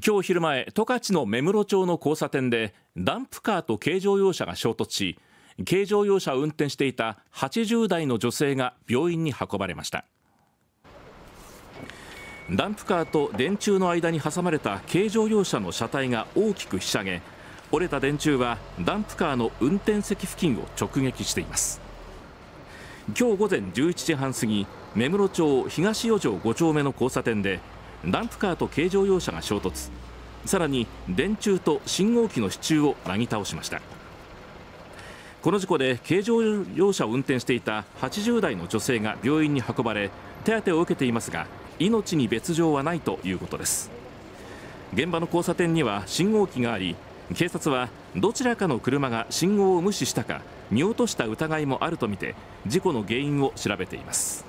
今日昼前、十勝の芽室町の交差点でダンプカーと軽乗用車が衝突し、軽乗用車を運転していた80代の女性が病院に運ばれました。ダンプカーと電柱の間に挟まれた軽乗用車の車体が大きくひしゃげ、折れた電柱はダンプカーの運転席付近を直撃しています。今日午前11時半過ぎ、芽室町東四条5丁目の交差点でダンプカーと軽乗用車が衝突、さらに電柱と信号機の支柱をなぎ倒しました。この事故で軽乗用車を運転していた80代の女性が病院に運ばれ、手当てを受けていますが、命に別状はないということです。現場の交差点には信号機があり、警察はどちらかの車が信号を無視したか見落とした疑いもあるとみて事故の原因を調べています。